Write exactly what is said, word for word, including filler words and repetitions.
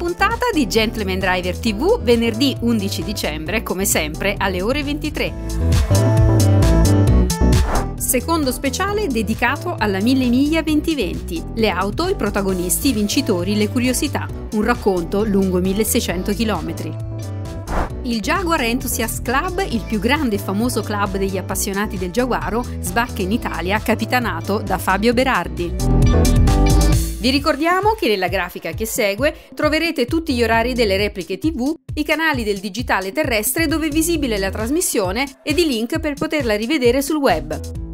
puntata di Gentleman Driver tivù venerdì undici dicembre, come sempre alle ore ventitré. Secondo speciale dedicato alla Mille Miglia venti venti, le auto, i protagonisti, i vincitori, le curiosità, un racconto lungo milleseicento chilometri. Il Jaguar Enthusiast Club, il più grande e famoso club degli appassionati del giaguaro, sbarca in Italia capitanato da Fabio Berardi. Vi ricordiamo che nella grafica che segue troverete tutti gli orari delle repliche tivù, i canali del digitale terrestre dove è visibile la trasmissione ed i link per poterla rivedere sul web.